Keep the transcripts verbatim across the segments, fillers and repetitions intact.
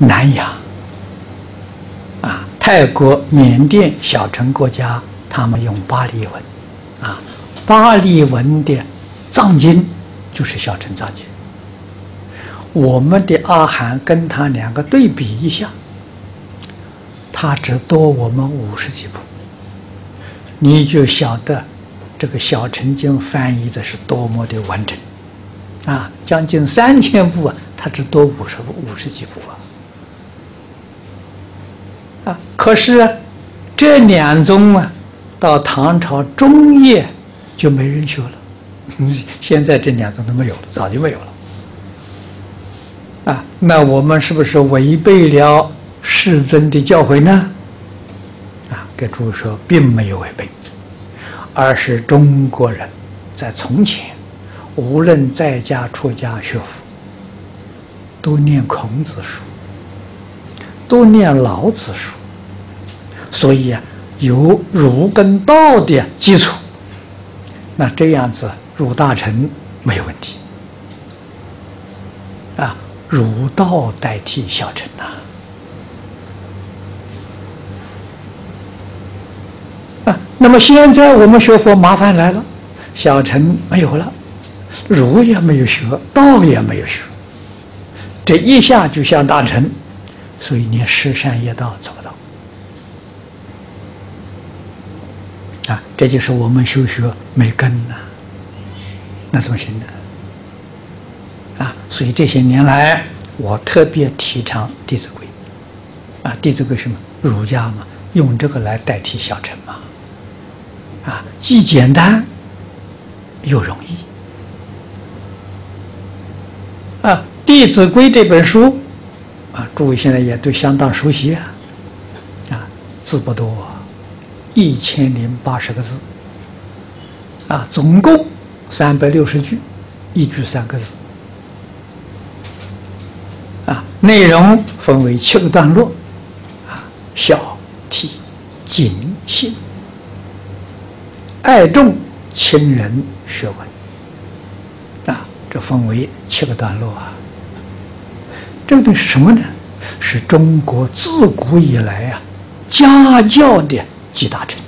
南洋啊，泰国、缅甸小乘国家，他们用巴利文啊，巴利文的藏经就是小乘藏经。我们的阿含跟他两个对比一下，他只多我们五十几部，你就晓得这个小乘经翻译的是多么的完整啊！将近三千部啊，他只多五十五十几部啊！啊，可是这两宗啊，到唐朝中叶就没人学了。嗯，现在这两宗都没有了，早就没有了。啊，那我们是不是违背了世尊的教诲呢？啊，给诸位说，并没有违背，而是中国人在从前，无论在家出家学佛，都念孔子书，都念老子书，所以啊，有儒跟道的基础，那这样子入大乘没有问题。啊，儒道代替小乘呐。啊，那么现在我们学佛麻烦来了，小乘没有了，儒也没有学，道也没有学，这一下就像大乘，所以连十善业道做不到。啊，这就是我们修学没根呐，那怎么行呢？啊，所以这些年来，我特别提倡《弟子规》。啊，《弟子规》什么？儒家嘛，用这个来代替小乘嘛。啊，既简单又容易。啊，《弟子规》这本书，啊，诸位现在也都相当熟悉啊。啊，字不多，一千零八十个字。啊，总共三百六十句，一句三个字。啊，内容分为七个段落，啊，孝、悌、谨、信、爱众、亲仁、学文，啊，这分为七个段落啊。这个东西是什么呢？是中国自古以来啊家教的集大成。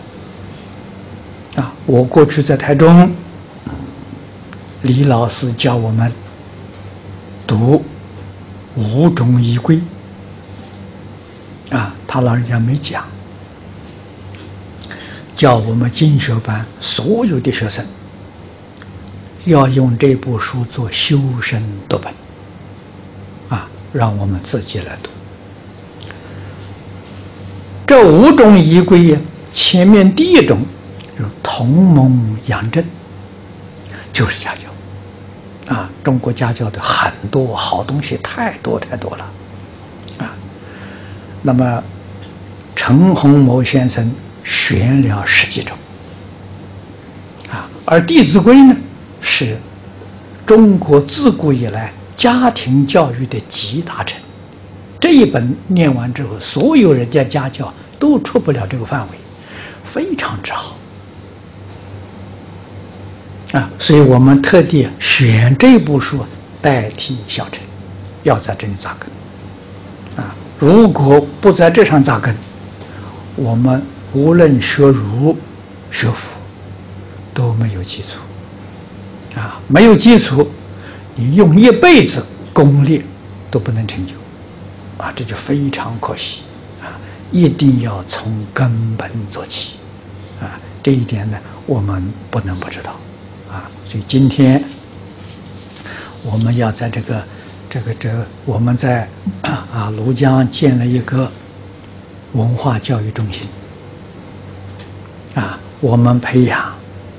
啊，我过去在台中，李老师教我们读五种仪规，啊，他老人家没讲，叫我们进修班所有的学生要用这部书做修身读本，啊，让我们自己来读。这五种仪规呀，前面第一种就是同盟养正，就是家教。啊，中国家教的很多好东西太多太多了，啊，那么陈洪谋先生选了十几种，啊，而《弟子规》呢是中国自古以来家庭教育的集大成。这一本念完之后，所有人家家教都出不了这个范围，非常之好。啊，所以我们特地选这部书代替小乘，要在这里扎根。啊，如果不在这上扎根，我们无论学儒、学佛都没有基础。啊，没有基础，你用一辈子功力都不能成就。啊，这就非常可惜。啊，一定要从根本做起。啊，这一点呢，我们不能不知道。啊，所以今天我们要在这个、这个、这个，我们在啊庐江建了一个文化教育中心。啊，我们培养、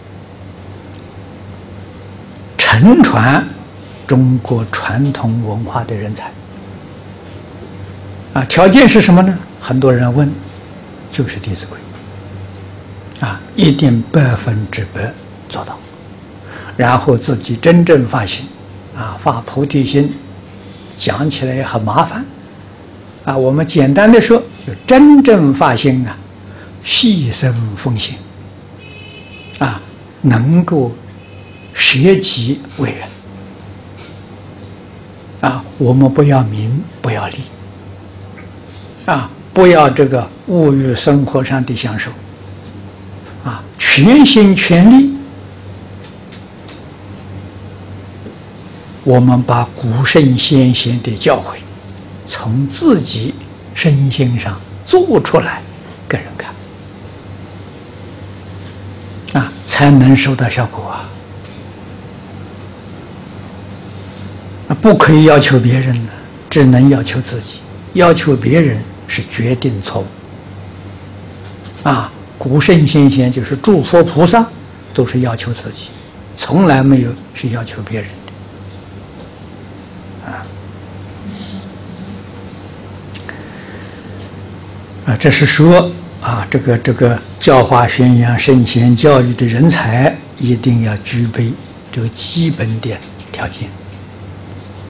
承传中国传统文化的人才。啊，条件是什么呢？很多人问，就是《弟子规》。啊，一定百分之百做到。然后自己真正发心，啊，发菩提心，讲起来也很麻烦，啊，我们简单的说，就真正发心啊，牺牲奉献，啊，能够舍己为人，啊，我们不要名，不要利， 啊，不要这个物欲生活上的享受，啊，全心全力，我们把古圣先贤的教诲从自己身心上做出来给人看，啊，才能收到效果啊！啊，不可以要求别人呢，只能要求自己。要求别人是决定错误。啊，古圣先贤就是诸佛菩萨，都是要求自己，从来没有是要求别人的。啊，啊，这是说啊，这个这个教化宣扬圣贤教育的人才，一定要具备这个基本的条件。